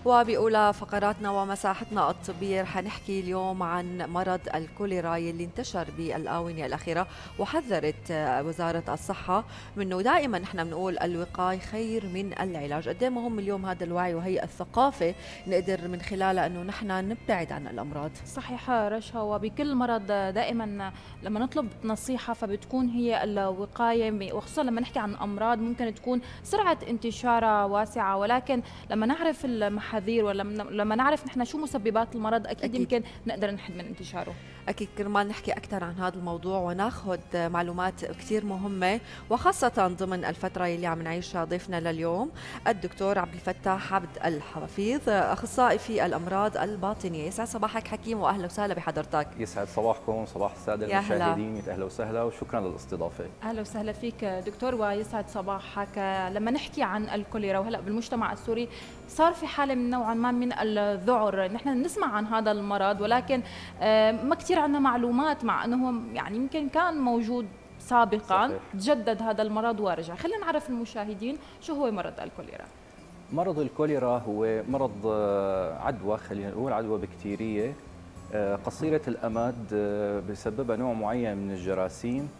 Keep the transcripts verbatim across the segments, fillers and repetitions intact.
وبأولى فقراتنا ومساحتنا الطبية رح نحكي اليوم عن مرض الكوليرا يلي انتشر بالآونة الأخيرة، وحذرت وزارة الصحة منه. دائما نحن بنقول الوقاية خير من العلاج. قد ايه مهم اليوم هذا الوعي وهي الثقافة نقدر من خلالها انه نحن نبتعد عن الأمراض. صحيح رشا، وبكل مرض دائما لما نطلب نصيحة فبتكون هي الوقاية، وخصوصا لما نحكي عن أمراض ممكن تكون سرعة انتشارها واسعة، ولكن لما نعرف المحاذير ولما نعرف نحن شو مسببات المرض أكيد, أكيد يمكن نقدر نحد من انتشاره. أكيد كرمال نحكي أكثر عن هذا الموضوع وناخذ معلومات كثير مهمة، وخاصة ضمن الفترة اللي عم نعيشها، ضيفنا لليوم الدكتور عبد الفتاح عبد الحفيظ، أخصائي في الأمراض الباطنية. يسعد صباحك حكيم وأهلا وسهلا بحضرتك. يسعد صباحكم، صباح السادة المشاهدين، أهلا وسهلا وشكرا للاستضافة. أهلا وسهلا فيك دكتور ويسعد صباحك. لما نحكي عن الكوليرا وهلا بالمجتمع السوري صار في حالة من نوعا ما من الذعر، نحن نسمع عن هذا المرض ولكن ما كثير عندنا معلومات، مع أنه يعني يمكن كان موجود سابقا. صحيح. تجدد هذا المرض ورجع. خلينا نعرف المشاهدين شو هو مرض الكوليرا. مرض الكوليرا هو مرض عدوى، خلينا نقول عدوى بكتيرية قصيرة الأمد، بسببها نوع معين من الجراثيم.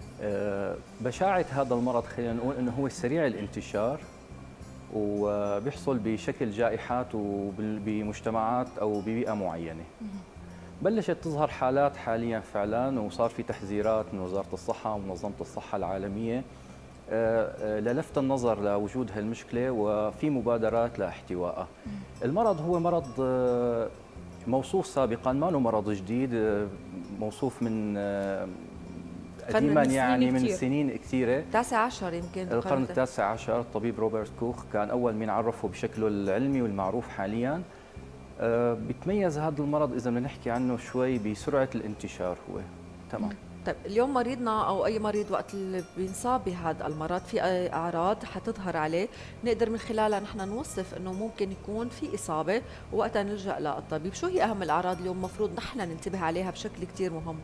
بشاعة هذا المرض خلينا نقول أنه هو سريع الانتشار، وبيحصل بشكل جائحات وبمجتمعات أو ببيئة معينة. بلشت تظهر حالات حاليا فعلا، وصار في تحذيرات من وزارة الصحة ومنظمة الصحة العالمية للفت النظر لوجود هالمشكلة، وفي مبادرات لاحتوائها. المرض هو مرض موصوف سابقا، ما هو مرض جديد، موصوف من قديما يعني من سنين كثيرة، تاسع عشر يمكن القرن التاسع عشر. الطبيب روبرت كوخ كان أول من عرفه بشكله العلمي والمعروف حاليا. بيتميز هذا المرض إذا بدنا نحكي عنه شوي بسرعة الانتشار هو. تمام. طيب اليوم مريضنا أو أي مريض وقت اللي بينصاب بهذا المرض في أي أعراض حتظهر عليه نقدر من خلالها نحن نوصف إنه ممكن يكون في إصابة، ووقتها نلجأ للطبيب. شو هي أهم الأعراض اليوم المفروض نحن ننتبه عليها بشكل كتير مهم؟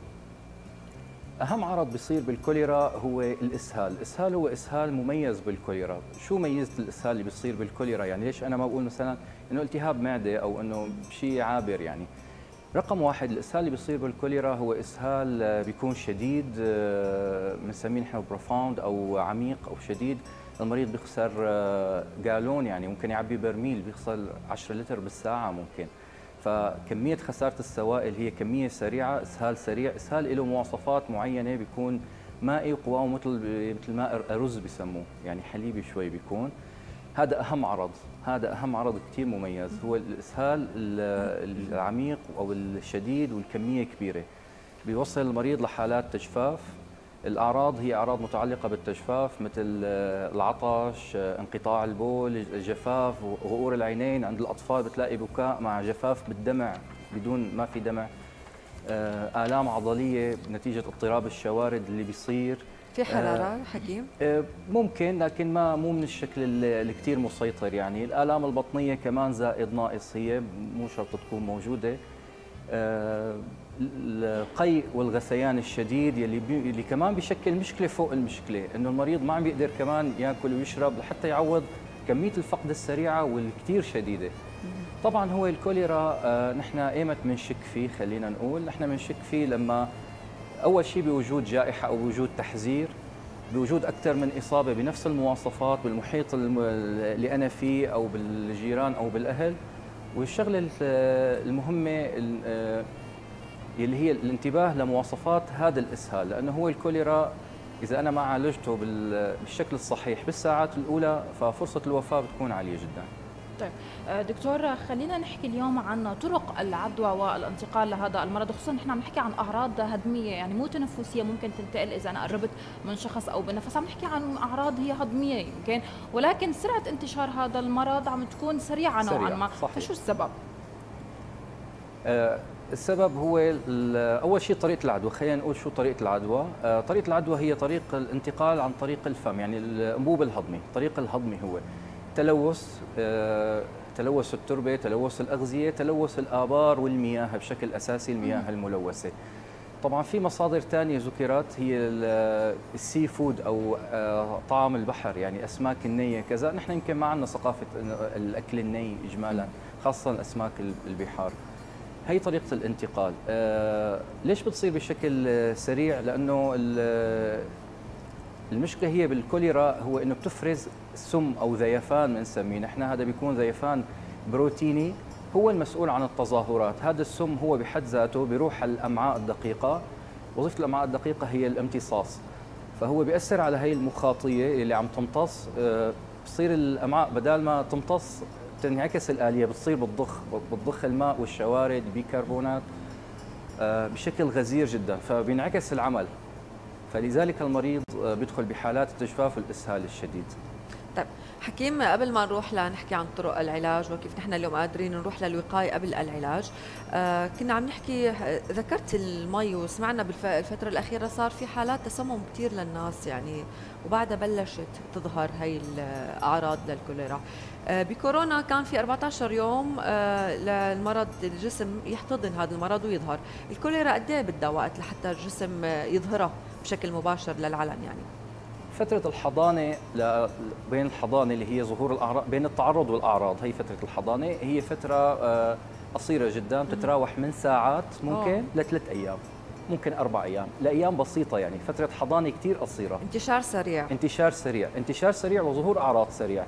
أهم عرض بيصير بالكوليرا هو الإسهال. الإسهال هو إسهال مميز بالكوليرا. شو ميزة الإسهال اللي بيصير بالكوليرا؟ يعني ليش أنا ما بقول مثلا إنه التهاب معدة أو إنه شيء عابر؟ يعني رقم واحد، الإسهال اللي بيصير بالكوليرا هو إسهال بيكون شديد، بنسميه نحن بروفاوند أو عميق أو شديد. المريض بيخسر جالون، يعني ممكن يعبي برميل، بيخسر عشرة لتر بالساعة ممكن. فكمية خسارة السوائل هي كمية سريعة، إسهال سريع. إسهال له مواصفات معينة، بيكون مائي وقوامه مثل مثل ماء الرز بسموه، يعني حليبي شوي بيكون. هذا أهم عرض، هذا أهم عرض كثير مميز، هو الإسهال العميق أو الشديد والكمية كبيرة. بيوصل المريض لحالات تجفاف. الأعراض هي أعراض متعلقة بالتجفاف مثل العطش، انقطاع البول، الجفاف، غؤور العينين. عند الأطفال بتلاقي بكاء مع جفاف بالدمع بدون ما في دمع. آلام عضلية نتيجة اضطراب الشوارد اللي بيصير. في حرارة حكيم؟ ممكن، لكن ما مو من الشكل اللي كثير مسيطر. يعني الآلام البطنية كمان زائد ناقص، هي مو شرط تكون موجودة. القيء والغثيان الشديد يلي بي... اللي كمان بيشكل مشكله فوق المشكله، انه المريض ما عم بيقدر كمان ياكل ويشرب لحتى يعوض كميه الفقد السريعه والكثير شديده. طبعا هو الكوليرا آه نحن ايمت بنشك فيه؟ خلينا نقول نحن بنشك فيه لما اول شيء بوجود جائحه او بوجود تحذير، بوجود اكثر من اصابه بنفس المواصفات بالمحيط اللي انا فيه او بالجيران او بالاهل. والشغله المهمه اللي هي الانتباه لمواصفات هذا الإسهال، لأنه هو الكوليرا إذا أنا ما عالجته بالشكل الصحيح بالساعات الأولى ففرصة الوفاة بتكون عالية جدا. طيب دكتور، خلينا نحكي اليوم عن طرق العدوى والانتقال لهذا المرض، خصوصا نحن عم نحكي عن أعراض هضمية، يعني مو تنفسية ممكن تنتقل إذا أنا قربت من شخص أو بنفس. عم نحكي عن أعراض هي هضمية يمكن، ولكن سرعة انتشار هذا المرض عم تكون سريعة نوعا ما. صحيح. فشو السبب؟ أه السبب هو أول شيء طريقة العدوى. خلينا نقول شو طريقة العدوى. طريقة العدوى هي طريق الانتقال عن طريق الفم، يعني الأنبوب الهضمي. الطريق الهضمي هو تلوث، تلوث التربة، تلوث الأغذية، تلوث الآبار والمياه بشكل أساسي، المياه الملوثة. طبعا في مصادر ثانية ذكرت، هي السي فود أو طعام البحر، يعني أسماك النية كذا. نحن يمكن ما عندنا ثقافة الأكل الني إجمالا، خاصة أسماك البحار. هي طريقة الانتقال. آه ليش بتصير بشكل سريع؟ لأنه المشكلة هي بالكوليرا هو إنه بتفرز سم أو ذيفان بنسميه نحن، هذا بيكون ذيفان بروتيني هو المسؤول عن التظاهرات. هذا السم هو بحد ذاته بيروح على الأمعاء الدقيقة، وظيفة الأمعاء الدقيقة هي الامتصاص، فهو بيأثر على هي المخاطية اللي عم تمتص. آه بصير الأمعاء بدال ما تمتص تنعكس الآلية، بتصير بتضخ بتضخ الماء والشوارد بيكربونات آه بشكل غزير جدا، فبينعكس العمل، فلذلك المريض بيدخل بحالات التجفاف والإسهال الشديد. طيب حكيم، قبل ما نروح لنحكي عن طرق العلاج وكيف نحن اليوم قادرين نروح للوقاية قبل العلاج، آه كنا عم نحكي، ذكرت المي وسمعنا بالفترة الأخيرة صار في حالات تسمم كثير للناس يعني، وبعدها بلشت تظهر هي الأعراض للكوليرا. آه بكورونا كان في أربعة عشر يوم آه للمرض الجسم يحتضن هذا المرض ويظهر. الكوليرا قد ايه بدها وقت لحتى الجسم يظهرها بشكل مباشر للعلن يعني؟ فترة الحضانة بين الحضانة اللي هي ظهور الأعراض، بين التعرض والأعراض، هي فترة الحضانة هي فترة قصيرة جدا، بتتراوح من ساعات ممكن لثلاث أيام، ممكن أربع أيام، لأيام بسيطة يعني. فترة حضانة كثير قصيرة. انتشار سريع. انتشار سريع، انتشار سريع وظهور أعراض سريع.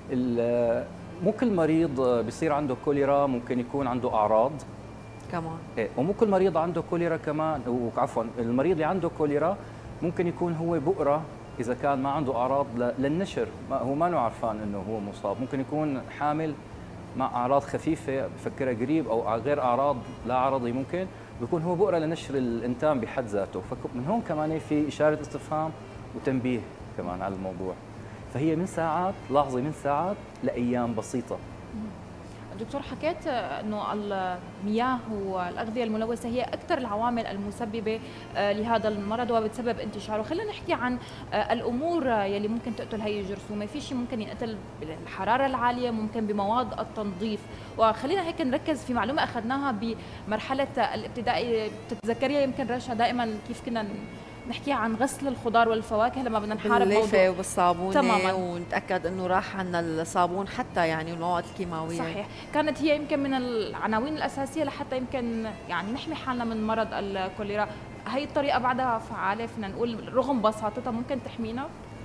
مو كل مريض بيصير عنده كوليرا ممكن يكون عنده أعراض كمان. إيه، ومو كل مريض عنده كوليرا كمان، عفوا المريض اللي عنده كوليرا ممكن يكون هو بؤرة إذا كان ما عنده أعراض للنشر، هو ما له عرفان إنه هو مصاب، ممكن يكون حامل مع أعراض خفيفة بفكرها قريب أو غير أعراض لا عرضي، ممكن بيكون هو بؤرة لنشر الإنتان بحد ذاته، فمن هون كمان في إشارة استفهام وتنبيه كمان على الموضوع. فهي من ساعات، لاحظي، من ساعات لأيام بسيطة. دكتور، حكيت انه المياه والاغذيه الملوثه هي اكثر العوامل المسببه لهذا المرض وبتسبب انتشاره. خلينا نحكي عن الامور يلي ممكن تقتل هي الجرثومه. في شيء ممكن ينقتل بالحراره العاليه، ممكن بمواد التنظيف، وخلينا هيك نركز في معلومه اخذناها بمرحله الابتدائي، بتتذكريها يمكن رشا، دائما كيف كنا نحكي عن غسل الخضار والفواكه لما بدنا نحارب بالليفه وبالصابونه تماما، ونتاكد انه راح عنا الصابون حتى يعني والمواد الكيماويه. صحيح، كانت هي يمكن من العناوين الاساسيه لحتى يمكن يعني نحمي حالنا من مرض الكوليرا. هي الطريقه بعدها فعاله، فينا نقول رغم بساطتها ممكن تحمينا؟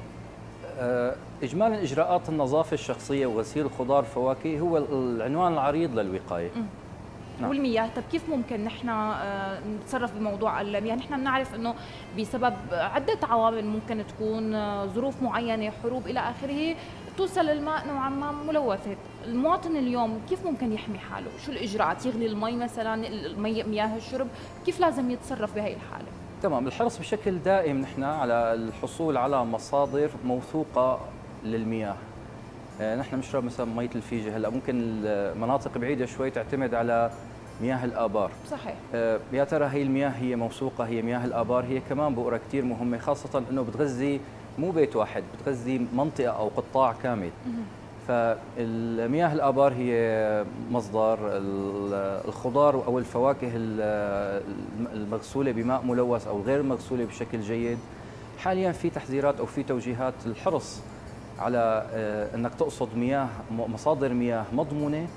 اجمالا اجراءات النظافه الشخصيه وغسيل الخضار والفواكه هو العنوان العريض للوقايه. م. نعم. والمياه، طيب كيف ممكن نحن نتصرف بموضوع المياه؟ نحن بنعرف انه بسبب عده عوامل ممكن تكون ظروف معينه، حروب الى اخره، توصل الماء نوعا ما ملوثه. المواطن اليوم كيف ممكن يحمي حاله؟ شو الاجراءات؟ يغلي المي مثلا، المي مياه الشرب، كيف لازم يتصرف بهي الحاله؟ تمام، الحرص بشكل دائم نحن على الحصول على مصادر موثوقه للمياه. نحن بنشرب مثلا مية الفيجة، هلا ممكن المناطق بعيدة شوي تعتمد على مياه الآبار. صحيح. يا ترى هي المياه هي موثوقة؟ هي مياه الآبار هي كمان بؤرة كثير مهمة، خاصة انه بتغذي مو بيت واحد، بتغذي منطقة او قطاع كامل. فالمياه الآبار هي مصدر الخضار او الفواكه المغسولة بماء ملوث او غير مغسولة بشكل جيد. حاليا في تحذيرات او في توجيهات الحرص على انك تقصد مياه، مصادر مياه مضمونه،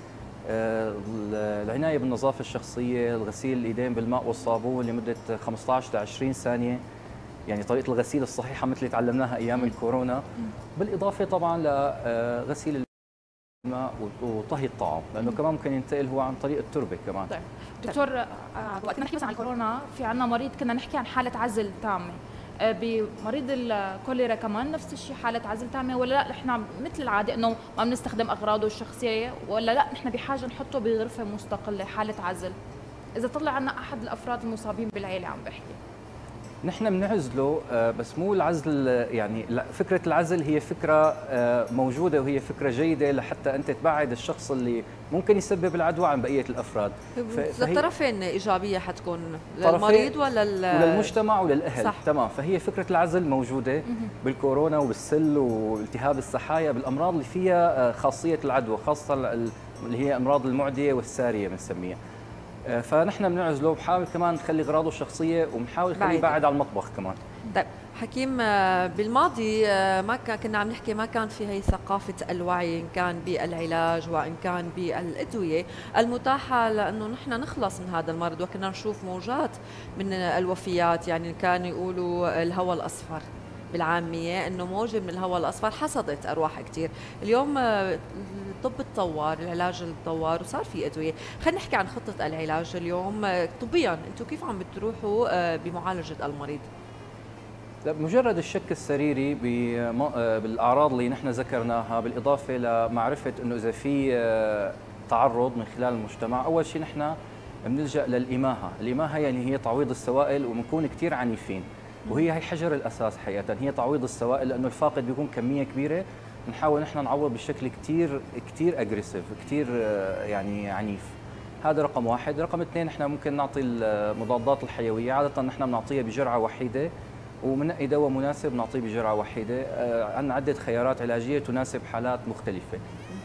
العنايه بالنظافه الشخصيه، الغسيل الايدين بالماء والصابون لمده خمسة عشر إلى عشرين ثانيه، يعني طريقه الغسيل الصحيحه مثل اللي تعلمناها ايام الكورونا، بالاضافه طبعا لغسيل الماء وطهي الطعام، لانه كمان ممكن ينتقل هو عن طريق التربه كمان. طيب دكتور، وقت كنا نحكي مثلا عن الكورونا، في عندنا مريض كنا نحكي عن حاله عزل تامه. بمريض الكوليرا كمان نفس الشيء، حاله عزل تامه، ولا لا نحن مثل العاده انه ما بنستخدم اغراضه الشخصيه، ولا لا نحن بحاجه نحطه بغرفه مستقله حاله عزل اذا طلع عنا احد الافراد المصابين بالعيله؟ عم بحكي نحن بنعزله، بس مو العزل، يعني فكره العزل هي فكره موجوده وهي فكره جيده لحتى انت تبعد الشخص اللي ممكن يسبب العدوى عن بقيه الافراد. للطرفين ايجابيه حتكون للمريض ولا وللمجتمع وللاهل. صح. تمام، فهي فكره العزل موجوده بالكورونا وبالسل والتهاب السحايا، بالامراض اللي فيها خاصيه العدوى، خاصه اللي هي امراض المعديه والساريه بنسميها. فنحن بنعزله، بحاول كمان نخلي اغراضه الشخصيه وبنحاول نخليه بعد على المطبخ كمان. طيب حكيم، آه، بالماضي آه، ما كان كنا عم نحكي، ما كان في هي ثقافة الوعي، إن كان بالعلاج وإن كان بالأدوية المتاحة لأنه نحن نخلص من هذا المرض، وكنا نشوف موجات من الوفيات. يعني كانوا يقولوا الهواء الأصفر بالعامية، انه موجة من الهواء الاصفر حصدت ارواح كثير. اليوم آه، الطب تطور، العلاج تطور وصار في ادويه. خلينا نحكي عن خطه العلاج اليوم آه، طبيا، انتم كيف عم بتروحوا آه، بمعالجه المريض؟ لا، مجرد الشك السريري بم- آه، بالاعراض اللي نحن ذكرناها، بالاضافه لمعرفه انه اذا في آه، تعرض من خلال المجتمع، اول شيء نحن بنلجا للاماهه، الاماهه يعني هي تعويض السوائل، وبنكون كثير عنيفين، وهي هي حجر الاساس حقيقه، هي تعويض السوائل، لانه الفاقد بيكون كميه كبيره، بنحاول نحن نعوض بشكل كثير كثير اجريسيف، كثير يعني عنيف. هذا رقم واحد. رقم اثنين، نحن ممكن نعطي المضادات الحيويه، عاده نحن بنعطيها بجرعه وحيده، ومنقي دواء مناسب نعطيه بجرعه وحيده. عندنا عده خيارات علاجيه تناسب حالات مختلفه.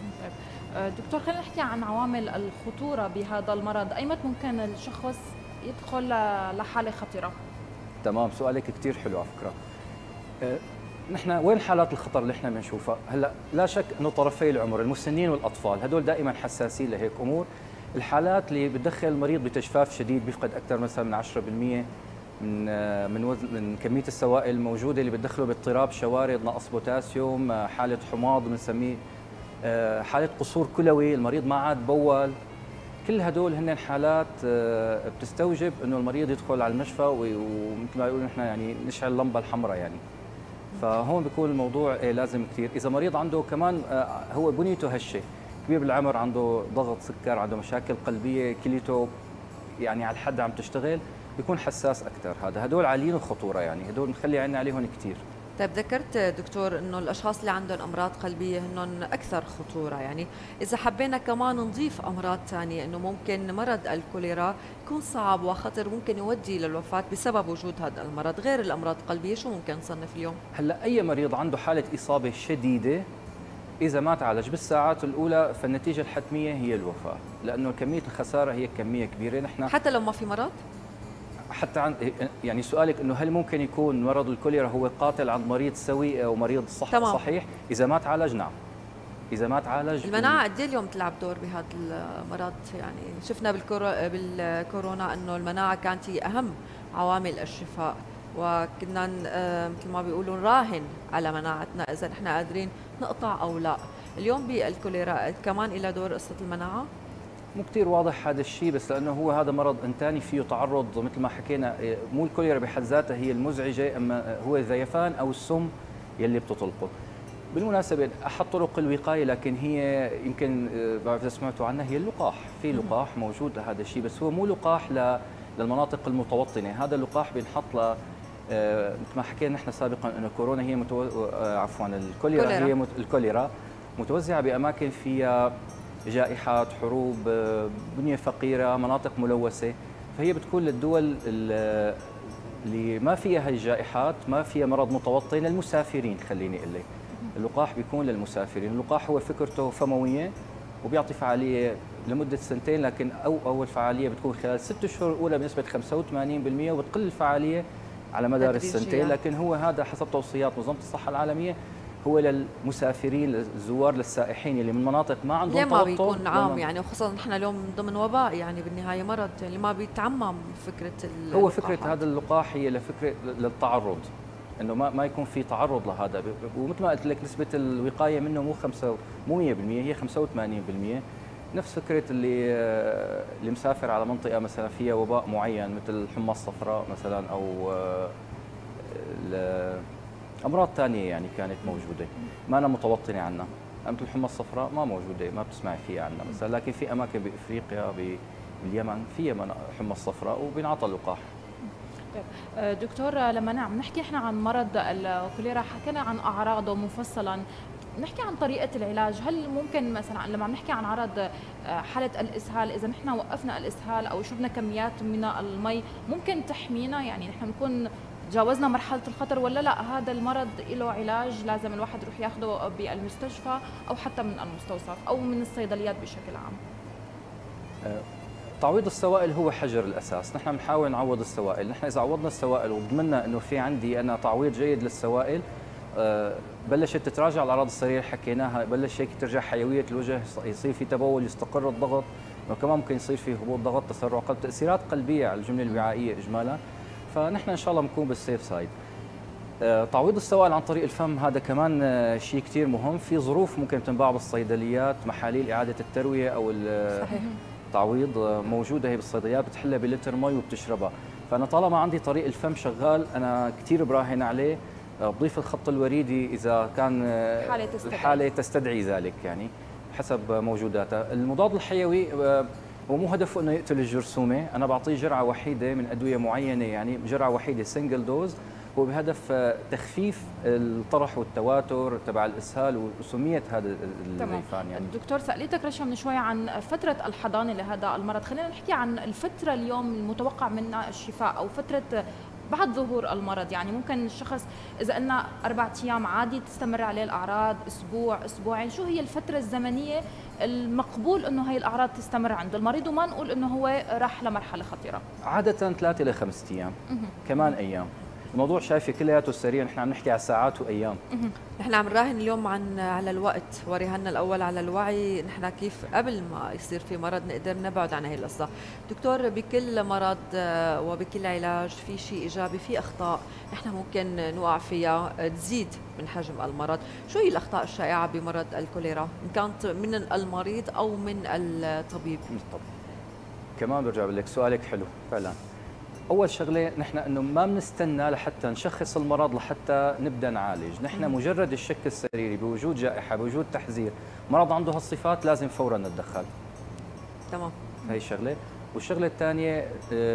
آه، دكتور، خلينا نحكي عن عوامل الخطورة بهذا المرض. أيمتى ممكن الشخص يدخل لحالة خطرة؟ تمام، سؤالك كثير حلو على فكره. أه، نحن وين حالات الخطر اللي احنا بنشوفها؟ هلا لا شك انه طرفي العمر، المسنين والاطفال، هدول دائما حساسين لهيك امور. الحالات اللي بتدخل المريض بتجفاف شديد، بيفقد اكثر مثلا من عشرة بالمئة من من وزن من كميه السوائل الموجوده، اللي بتدخله باضطراب شوارد، نقص بوتاسيوم، حاله حماض بنسميه، حاله قصور كلوي، المريض ما عاد بول. كل هدول هن حالات بتستوجب انه المريض يدخل على المشفى، ومثل ما يقولوا نحن يعني نشعل اللمبه الحمراء يعني. فهون بيكون الموضوع لازم كثير. اذا مريض عنده كمان هو بنيته هشه، كبير بالعمر، عنده ضغط سكر، عنده مشاكل قلبيه، كليته يعني على الحد عم تشتغل، بيكون حساس اكثر. هذا هدول عاليين الخطوره، يعني هدول نخلي عنا عليهم كثير. طيب، ذكرت دكتور انه الاشخاص اللي عندهم امراض قلبيه هن اكثر خطوره، يعني اذا حبينا كمان نضيف امراض ثانيه، انه ممكن مرض الكوليرا يكون صعب وخطر، ممكن يؤدي للوفاه بسبب وجود هذا المرض، غير الامراض القلبيه، شو ممكن نصنف اليوم؟ هلا اي مريض عنده حاله اصابه شديده، اذا ما تعالج بالساعات الاولى فالنتيجه الحتميه هي الوفاه، لانه كميه الخساره هي كميه كبيره. نحن حتى لو ما في مرض؟ حتى عن يعني سؤالك انه هل ممكن يكون مرض الكوليرا هو قاتل عند مريض سوي او مريض صح تمام. صحيح؟ اذا ما تعالج نعم. اذا ما تعالج المناعه قد ايه اليوم تلعب دور بهذا المرض؟ يعني شفنا بالكورو... بالكورونا انه المناعه كانت هي اهم عوامل الشفاء، وكنا مثل ما بيقولوا نراهن على مناعتنا اذا نحن قادرين نقطع او لا. اليوم بالكوليرا كمان إلى دور قصه المناعه؟ مو كثير واضح هذا الشيء، بس لانه هو هذا مرض انتاني فيه تعرض مثل ما حكينا. مو الكوليرا بحد ذاتها هي المزعجه، اما هو الذيفان او السم يلي بتطلقه. بالمناسبه احد طرق الوقايه، لكن هي يمكن بعرف اذا سمعتوا عنها، هي اللقاح. في لقاح موجود لهذا الشيء، بس هو مو لقاح للمناطق المتوطنه، هذا اللقاح بينحط ل مثل ما حكينا نحن سابقا انه كورونا هي متو... عفوا الكوليرا كوليرا. هي مت... الكوليرا متوزعه باماكن فيها جائحات، حروب، بنية فقيرة، مناطق ملوثة، فهي بتكون للدول اللي ما فيها هي الجائحات، ما فيها مرض متوطن، للمسافرين. خليني أقول لك اللقاح بيكون للمسافرين. اللقاح هو فكرته فموية وبيعطي فعالية لمدة سنتين، لكن أو أول فعالية بتكون خلال ست أشهر الأولى بنسبة خمسة وثمانين بالمئة، وبتقل الفعالية على مدار السنتين. لكن هو هذا حسب توصيات منظمة الصحة العالمية، هو للمسافرين، للزوار، للسائحين اللي من مناطق ما عندهم ليه ما توطن. بيكون عام يعني، وخصوصا نحن اليوم ضمن وباء، يعني بالنهايه مرض اللي ما بيتعمم فكره هو فكره هذا اللقاح هي لفكره للتعرض، انه ما ما يكون في تعرض لهذا. ومثل ما قلت لك نسبه الوقايه منه مو خمسة مو مئة بالمئة، هي خمسة وثمانين بالمئة. نفس فكره اللي اللي مسافر على منطقه مثلا فيها وباء معين، مثل الحمى الصفراء مثلا، او امراض ثانيه يعني كانت موجوده ما أنا متوطنه عنها. مثل الحمى الصفراء ما موجوده، ما بتسمعي فيها عنها مثلا، لكن في اماكن بافريقيا، باليمن، فيها الحمى الصفراء وبينعطى اللقاح. طيب دكتور، لما عم نحكي احنا عن مرض الكوليرا، حكينا عن اعراضه مفصلا، نحكي عن طريقة العلاج. هل ممكن مثلا لما عم نحكي عن عرض حالة الإسهال، إذا نحن وقفنا الإسهال أو شربنا كميات من المي ممكن تحمينا؟ يعني نحن نكون تجاوزنا مرحلة الخطر، ولا لا هذا المرض له علاج لازم الواحد يروح ياخذه بالمستشفى أو حتى من المستوصف أو من الصيدليات بشكل عام؟ تعويض السوائل هو حجر الاساس، نحن بنحاول نعوض السوائل، نحن اذا عوضنا السوائل وضمننا انه في عندي انا تعويض جيد للسوائل، آه، بلشت تتراجع الاعراض السريره اللي حكيناها، بلش هيك ترجع حيويه الوجه، يصير في تبول، يستقر الضغط، وكمان ممكن يصير في هبوط ضغط، تسرع قلب، تاثيرات قلبيه على الجمله الوعائيه اجمالا، فنحن ان شاء الله بنكون بالسيف سايد. آه، تعويض السوائل عن طريق الفم هذا كمان آه، شيء كثير مهم، في ظروف ممكن تنباع بالصيدليات، محاليل اعاده الترويه او صحيح. التعويض آه، موجوده هي بالصيدليات، بتحلها بلتر مي وبتشربها، فانا طالما عندي طريق الفم شغال انا كثير براهن عليه، آه، بضيف الخط الوريدي اذا كان آه، الحالة تستدعي. الحاله تستدعي ذلك، يعني حسب موجوداتها. المضاد الحيوي آه، هو مو هدفه انه يقتل الجرثومه، انا بعطيه جرعه وحيده من ادويه معينه، يعني جرعه وحيده سنجل دوز، هو بهدف آه، تخفيف الطرح والتواتر تبع الاسهال وسميه هذا الزيفان. يعني دكتور سألتك رشا من شوي عن فترة الحضانة لهذا المرض، خلينا نحكي عن الفترة اليوم المتوقع منها الشفاء أو فترة بعد ظهور المرض. يعني ممكن الشخص إذا قلنا أربع أيام عادي تستمر عليه الأعراض، أسبوع أسبوعين، شو هي الفترة الزمنية المقبول إنه هي الأعراض تستمر عند المريض وما نقول إنه هو راح لمرحلة خطيرة؟ عاده ثلاثة إلى خمسة أيام، كمان أيام. الموضوع شايفه كلياته سريع، نحن عم نحكي على ساعات وايام. نحن عم نراهن اليوم عن على الوقت، ورهنا الاول على الوعي، نحن كيف قبل ما يصير في مرض نقدر نبعد عن هي القصه. دكتور، بكل مرض وبكل علاج في شيء ايجابي، في اخطاء نحن ممكن نوقع فيها تزيد من حجم المرض، شو هي الاخطاء الشائعه بمرض الكوليرا ان كانت من المريض او من الطبيب؟ من الطبيب. كمان برجع بقول لك سؤالك حلو فعلا. اول شغله نحن انه ما بنستنى لحتى نشخص المرض لحتى نبدا نعالج، نحن مجرد الشك السريري بوجود جائحه بوجود تحذير مرض عنده هالصفات لازم فورا نتدخل. تمام. هي الشغله. والشغله الثانيه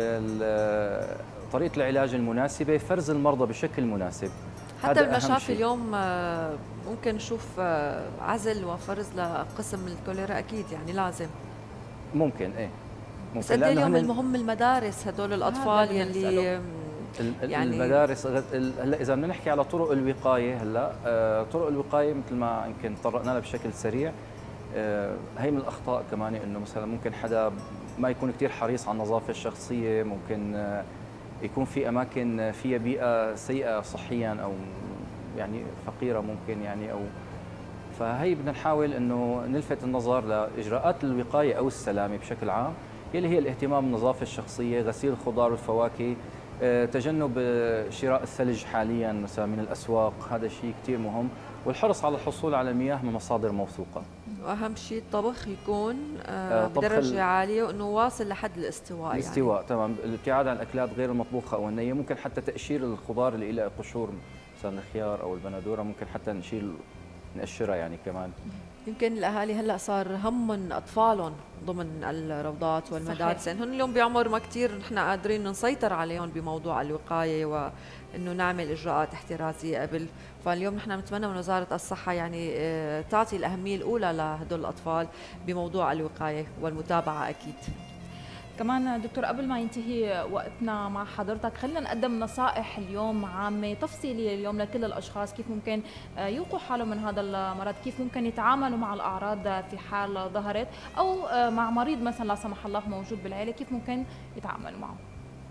طريقه العلاج المناسبه، فرز المرضى بشكل مناسب. حتى بالمشافي اليوم ممكن نشوف عزل وفرز لقسم الكوليرا، اكيد يعني لازم ممكن ايه بس قد اليوم المهم المدارس هدول الاطفال يلي يعني المدارس. هلا اذا بدنا نحكي على طرق الوقايه، هلا آه طرق الوقايه مثل ما يمكن تطرقنا لها بشكل سريع، آه هي من الاخطاء كمان انه مثلا ممكن حدا ما يكون كثير حريص على النظافه الشخصيه، ممكن آه يكون في اماكن فيها بيئه سيئه صحيا او يعني فقيره ممكن يعني، او فهي بدنا نحاول انه نلفت النظر لاجراءات الوقايه او السلامه بشكل عام، يلي هي الاهتمام بالنظافه الشخصيه، غسيل الخضار والفواكه، تجنب شراء الثلج حاليا مثلا من الاسواق، هذا شيء كثير مهم، والحرص على الحصول على مياه من مصادر موثوقه. واهم شيء الطبخ يكون بدرجه عاليه وانه واصل لحد الاستواء. الاستواء يعني. تمام. الابتعاد عن الاكلات غير المطبوخه او النيه، ممكن حتى تقشير الخضار اللي لها قشور مثلا الخيار او البندوره ممكن حتى نشيل نقشرها يعني كمان. يمكن الاهالي هلا صار همهم اطفالهم ضمن الروضات والمدارس، يعني هن اليوم بعمر ما كثير نحن قادرين نسيطر عليهم بموضوع الوقايه وانه نعمل اجراءات احترازيه قبل، فاليوم نحن نتمنى من وزاره الصحه يعني تعطي الاهميه الاولى لهدول الاطفال بموضوع الوقايه والمتابعه اكيد. كمان دكتور قبل ما ينتهي وقتنا مع حضرتك خلينا نقدم نصائح اليوم عامة تفصيلية اليوم لكل الأشخاص كيف ممكن يوقوا حالهم من هذا المرض، كيف ممكن يتعاملوا مع الأعراض في حال ظهرت، أو مع مريض مثلا لا سمح الله موجود بالعائلة كيف ممكن يتعاملوا معه.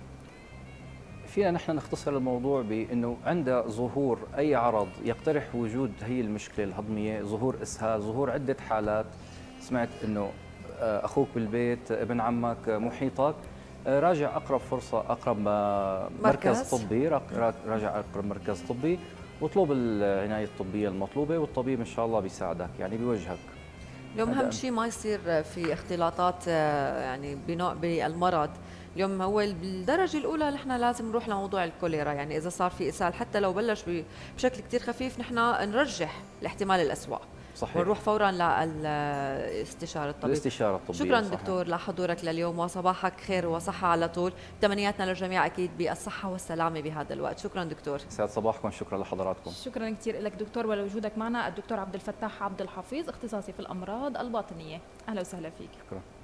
فينا نحن نختصر الموضوع بأنه عند ظهور أي عرض يقترح وجود هي المشكلة الهضمية، ظهور إسهال، ظهور عدة حالات، سمعت أنه أخوك بالبيت، ابن عمك، محيطك، راجع أقرب فرصة، أقرب مركز, مركز طبي، راجع أقرب مركز طبي واطلب العناية الطبية المطلوبة، والطبيب إن شاء الله بيساعدك يعني بيوجهك. اليوم أهم شيء ما يصير في اختلاطات يعني بنوع بالمرض. اليوم هو بالدرجة الأولى نحن لازم نروح لموضوع الكوليرا، يعني إذا صار في إسهال حتى لو بلش بشكل كتير خفيف نحن نرجح الاحتمال الأسوأ. صحيح. ونروح فورا للاستشارة الطبيب. الاستشارة الطبية. شكرا صحيح. دكتور لحضورك لليوم، وصباحك خير وصحة على طول، تمنياتنا للجميع أكيد بالصحة والسلامة بهذا الوقت. شكرا دكتور. سعد صباحكم، شكرا لحضراتكم. شكرا كثير لك دكتور ولوجودك معنا. الدكتور عبد الفتاح عبد الحفيظ، اختصاصي في الأمراض الباطنية، أهلا وسهلا فيك. شكرا.